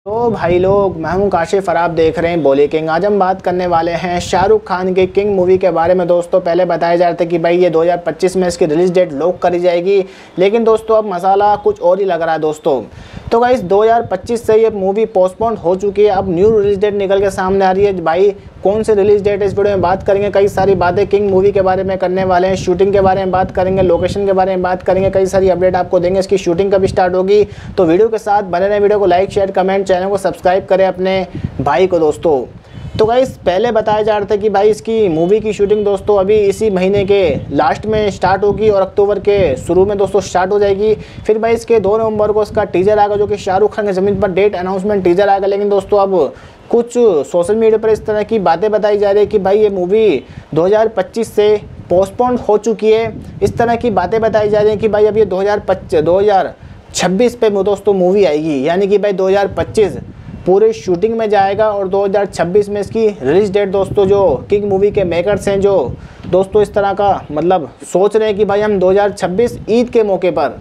तो भाई लोग, मैं हूं काशिफ और आप देख रहे हैं बोली किंग। आज हम बात करने वाले हैं शाहरुख खान की किंग मूवी के बारे में। दोस्तों पहले बताया जा रहा था कि भाई ये 2025 में इसकी रिलीज डेट लॉक करी जाएगी, लेकिन दोस्तों अब मसाला कुछ और ही लग रहा है दोस्तों। तो गाइस 2025 से ये मूवी पोस्टपोन हो चुकी है। अब न्यू रिलीज डेट निकल के सामने आ रही है। भाई कौन सी रिलीज डेट इस वीडियो में बात करेंगे। कई सारी बातें किंग मूवी के बारे में करने वाले हैं, शूटिंग के बारे में बात करेंगे, लोकेशन के बारे में बात करेंगे, कई सारी अपडेट आपको देंगे। इसकी शूटिंग कब स्टार्ट होगी, तो वीडियो के साथ बने रहें। वीडियो को लाइक शेयर कमेंट, चैनल को सब्सक्राइब करें अपने भाई को दोस्तों। तो गाइस पहले बताया जा रहा था कि भाई इसकी मूवी की शूटिंग दोस्तों अभी इसी महीने के लास्ट में स्टार्ट होगी और अक्टूबर के शुरू में दोस्तों स्टार्ट हो जाएगी। फिर भाई इसके 2 नवंबर को इसका टीजर आएगा, जो कि शाहरुख खान की ज़मीन पर डेट अनाउंसमेंट टीजर आएगा। लेकिन दोस्तों अब कुछ सोशल मीडिया पर इस तरह की बातें बताई जा रही है कि भाई ये मूवी 2025 से पोस्टपोन हो चुकी है। इस तरह की बातें बताई जा रही हैं कि भाई अब ये 2026 पे दोस्तों मूवी आएगी, यानी कि भाई 2025 पूरे शूटिंग में जाएगा और 2026 में इसकी रिलीज डेट दोस्तों जो किंग मूवी के मेकर्स हैं, जो दोस्तों इस तरह का मतलब सोच रहे हैं कि भाई हम 2026 ईद के मौके पर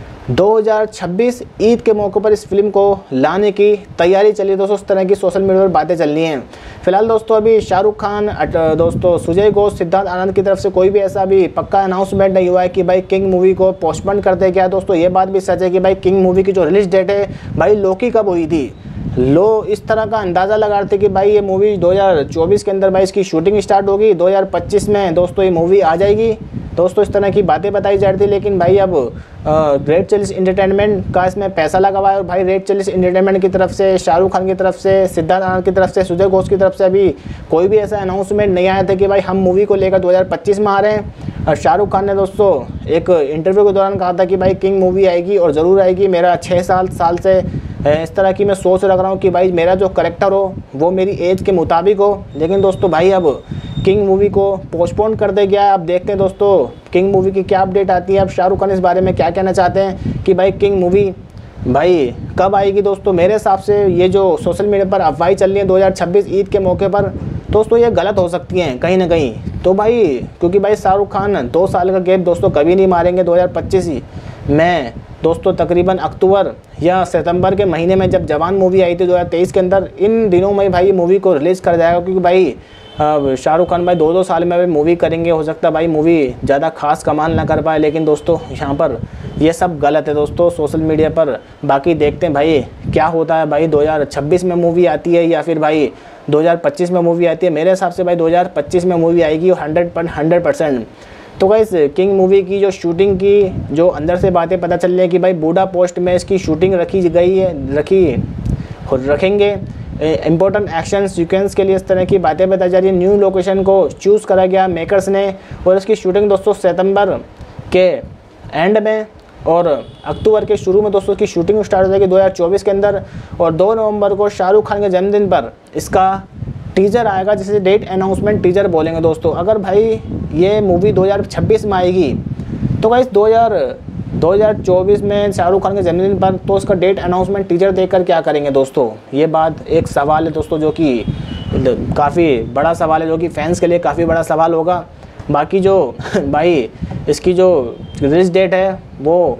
2026 ईद के मौके पर इस फिल्म को लाने की तैयारी चली है दोस्तों। इस तरह की सोशल मीडिया पर बातें चल रही हैं। फिलहाल दोस्तों अभी शाहरुख खान दोस्तों सुजय घोष, सिद्धार्थ आनंद की तरफ से कोई भी ऐसा भी पक्का अनाउंसमेंट नहीं हुआ है कि भाई किंग मूवी को पोस्टपोन करते क्या। दोस्तों ये बात भी सच है कि भाई किंग मूवी की जो रिलीज डेट है भाई लोकी कब हुई थी, इस तरह का अंदाज़ा लगा रहे थे कि भाई ये मूवी 2024 के अंदर भाई इसकी शूटिंग स्टार्ट होगी, 2025 में दोस्तों ये मूवी आ जाएगी। दोस्तों इस तरह की बातें बताई जा रही थी, लेकिन भाई अब रेड चिलीज एंटरटेनमेंट का इसमें पैसा लगा हुआ है और भाई रेड चिलीज एंटरटेनमेंट की तरफ से, शाहरुख खान की तरफ से, सिद्धार्थ आनंद की तरफ से, सुजय घोष की तरफ से अभी कोई भी ऐसा अनाउंसमेंट नहीं आया था कि भाई हम मूवी को लेकर 2025 में आ रहे हैं। और शाहरुख खान ने दोस्तों एक इंटरव्यू के दौरान कहा था कि भाई किंग मूवी आएगी और ज़रूर आएगी। मेरा 6 साल से इस तरह की मैं सोच रख रहा हूँ कि भाई मेरा जो करैक्टर हो वो मेरी एज के मुताबिक हो। लेकिन दोस्तों भाई अब किंग मूवी को पोस्टपोन कर दिया गया है। अब देखते हैं दोस्तों किंग मूवी की क्या अपडेट आती है। अब शाहरुख खान इस बारे में क्या कहना चाहते हैं कि भाई किंग मूवी भाई कब आएगी। दोस्तों मेरे हिसाब से ये जो सोशल मीडिया पर अफवाहें चल रही हैं 2026 ईद के मौके पर, दोस्तों ये गलत हो सकती हैं कहीं ना कहीं। तो भाई क्योंकि भाई शाहरुख खान 2 साल का गैप दोस्तों कभी नहीं मारेंगे। 2025 में दोस्तों तकरीबन अक्टूबर या सितंबर के महीने में जब जवान मूवी आई थी 2023 के अंदर, इन दिनों में भाई मूवी को रिलीज़ कर जाएगा। क्योंकि भाई शाहरुख खान भाई 2 साल में मूवी करेंगे, हो सकता है भाई मूवी ज़्यादा खास कमाल ना कर पाए। लेकिन दोस्तों यहाँ पर ये सब गलत है दोस्तों सोशल मीडिया पर। बाकी देखते हैं भाई क्या होता है। भाई 2026 में मूवी आती है या फिर भाई 2025 में मूवी आती है। मेरे हिसाब से भाई 2025 में मूवी आएगी और 100%। तो गाइस किंग मूवी की जो शूटिंग की जो अंदर से बातें पता चल रही है कि भाई बूढ़ा पोस्ट में इसकी शूटिंग रखेंगे। इम्पोर्टेंट एक्शन सीक्वेंस के लिए इस तरह की बातें बताई जा रही है। न्यू लोकेशन को चूज़ करा गया मेकर्स ने और इसकी शूटिंग दोस्तों सितंबर के एंड में और अक्टूबर के शुरू में दोस्तों की शूटिंग स्टार्ट हो जाएगी 2024 के अंदर। और 2 नवंबर को शाहरुख खान के जन्मदिन पर इसका टीजर आएगा, जिसे डेट अनाउंसमेंट टीजर बोलेंगे दोस्तों। अगर भाई ये मूवी 2026 में आएगी तो गाइस 2024 में शाहरुख खान के जन्मदिन पर तो उसका डेट अनाउंसमेंट टीजर देखकर क्या करेंगे दोस्तों। ये बात एक सवाल है दोस्तों, जो कि काफ़ी बड़ा सवाल है, जो कि फैंस के लिए काफ़ी बड़ा सवाल होगा। बाकी जो भाई इसकी जो रिलीज डेट है वो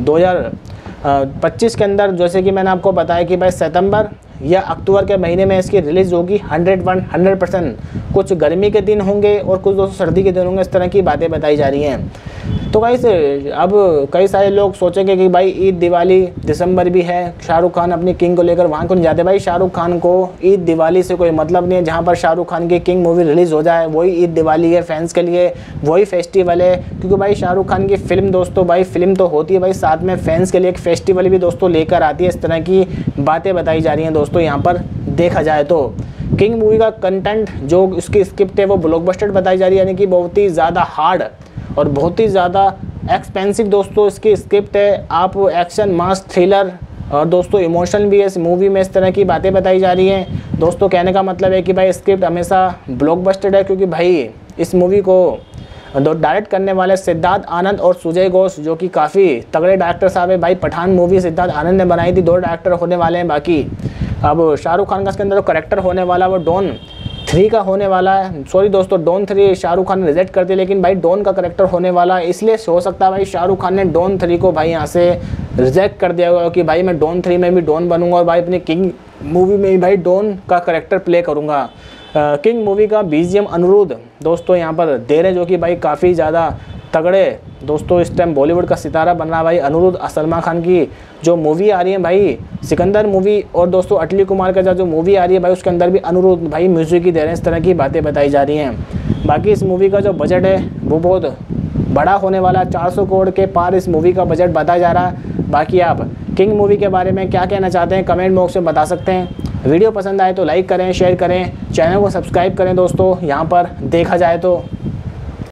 2025 के अंदर, जैसे कि मैंने आपको बताया कि भाई सितंबर या अक्टूबर के महीने में इसकी रिलीज़ होगी 100%। कुछ गर्मी के दिन होंगे और कुछ दोस्तों सर्दी के दिन होंगे। इस तरह की बातें बताई जा रही हैं। तो गाइस अब कई सारे लोग सोचेंगे कि भाई ईद दिवाली दिसंबर भी है, शाहरुख खान अपनी किंग को लेकर वहाँ को नहीं जाते। भाई शाहरुख खान को ईद दिवाली से कोई मतलब नहीं है। जहाँ पर शाहरुख खान की किंग मूवी रिलीज़ हो जाए वही ईद दिवाली है, फैंस के लिए वही फेस्टिवल है। क्योंकि भाई शाहरुख खान की फिल्म दोस्तों भाई फिल्म तो होती है भाई, साथ में फैंस के लिए एक फेस्टिवल भी दोस्तों लेकर आती है। इस तरह की बातें बताई जा रही हैं दोस्तों। यहाँ पर देखा जाए तो किंग मूवी का कंटेंट जो उसकी स्क्रिप्ट है वो ब्लॉकबस्टर बताई जा रही है, यानी कि बहुत ही ज़्यादा हार्ड और बहुत ही ज़्यादा एक्सपेंसिव दोस्तों इसकी स्क्रिप्ट है। आप एक्शन मास थ्रिलर और दोस्तों इमोशन भी है इस मूवी में। इस तरह की बातें बताई जा रही हैं दोस्तों। कहने का मतलब है कि भाई स्क्रिप्ट हमेशा ब्लॉकबस्टर है, क्योंकि भाई इस मूवी को डायरेक्ट करने वाले सिद्धार्थ आनंद और सुजय घोष, जो कि काफ़ी तगड़े डायरेक्टर साहब है। भाई पठान मूवी सिद्धार्थ आनंद ने बनाई थी, 2 डायरेक्टर होने वाले हैं। बाकी अब शाहरुख खान का इसके अंदर जो करेक्टर होने वाला वो डॉन 3 का होने वाला है। सॉरी दोस्तों, डॉन 3 शाहरुख खान ने रिजेक्ट कर दिया, लेकिन भाई डॉन का करेक्टर होने वाला है। इसलिए हो सकता है भाई शाहरुख खान ने डॉन 3 को भाई यहाँ से रिजेक्ट कर दिया होगा कि भाई मैं डॉन 3 में भी डॉन बनूंगा और भाई अपनी किंग मूवी में भाई डॉन का करेक्टर प्ले करूँगा। किंग मूवी का बीजीएम अनिरुद्ध दोस्तों यहाँ पर दे रहे, जो कि भाई काफ़ी ज़्यादा तगड़े दोस्तों इस टाइम बॉलीवुड का सितारा बन रहा भाई अनिरुद्ध। सलमान खान की जो मूवी आ रही है भाई सिकंदर मूवी, और दोस्तों अटली कुमार का जो मूवी आ रही है भाई उसके अंदर भी अनिरुद्ध भाई म्यूजिक ही दे रहे हैं। इस तरह की बातें बताई जा रही हैं। बाकी इस मूवी का जो बजट है वो बहुत बड़ा होने वाला, 400 करोड़ के पार इस मूवी का बजट बताया जा रहा है। बाकी आप किंग मूवी के बारे में क्या कहना चाहते हैं कमेंट बॉक्स में बता सकते हैं। वीडियो पसंद आए तो लाइक करें, शेयर करें, चैनल को सब्सक्राइब करें दोस्तों यहाँ पर देखा जाए तो।